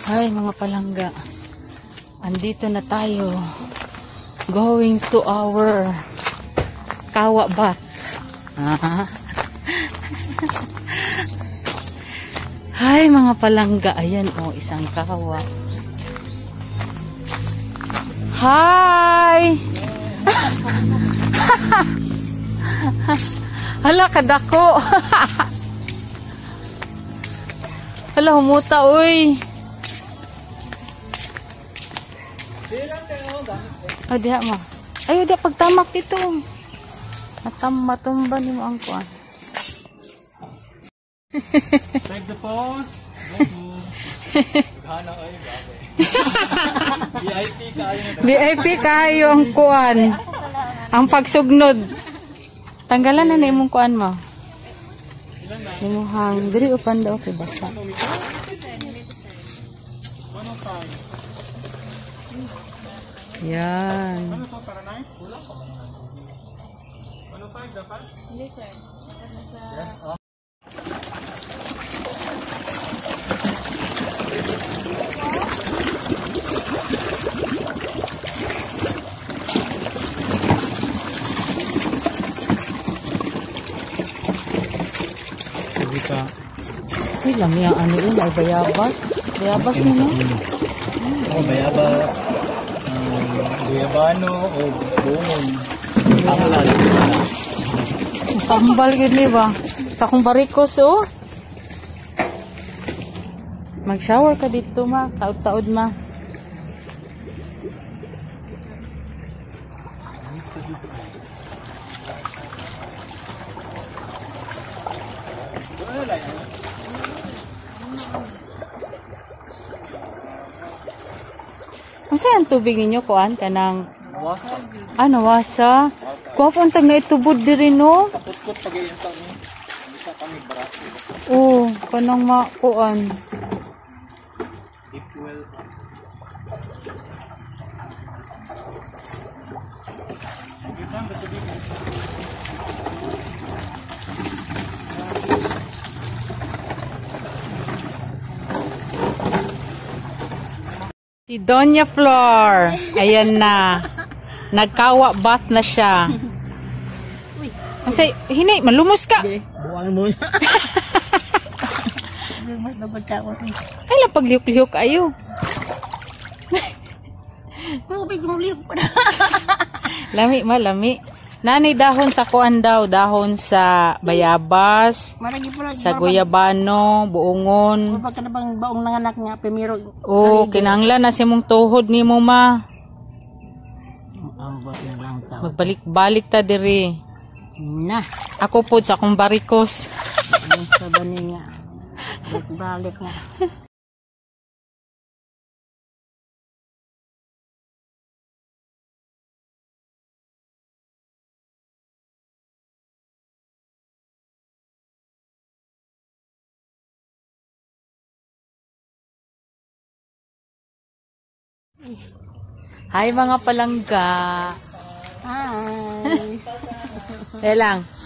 Hi mga palangga, andito na tayo, going to our Kawa Bath. Hi mga palangga, ayan o, isang kawa. Hi! Hala, kadako. Hala, humuta uy. Oh, diha mo. Ayo, diha pagtamak dito. Matumba ni mo ang kuan. Save the pose. Hana ay gabe. VIP kayo ang kuan. Ang pagsugnod. Tanggalan na ni imong kuan mo. Imuhang diri upan daw kay basa. Yan. Ano to para night? Wala pa man. 105 dapat? Hindi sir. Yes. Uy, lami ang ano yun, ay bayabas. Bayabas nyo. Oh, bayabas. Guyabano o bungon. Tambal yun ba? Sa kong barikos oh. Mag-shower ka dito ma. Taod-taod ma. Masa ang tubig ninyo kuan kanang Wasa. nawasa. Kuha po ang tag na itubod diri no. Kaput-kut pag-iyon kami. Bisa kami braso. Oo, kanang makuan. Deep well. Si Donya Flor. Ayan na. Nagkawa bath na siya. Kasi, hinay, malumos ka. Buwan mo. Ay, lang pagliyok-liyok ayo. Lami, malami. Nani dahon sa kuan daw, dahon sa bayabas, sa guyabano, buongon. Pagka na bang baong nanganak nga, pemiro. Oh, kinahanglan na si mong tuhod ni mo ma. Magbalik-balik ta diri. Na. Ako po sa akong barikos. Sa bani nga. Balik nga. Hi mga palangga. Hi. Lang.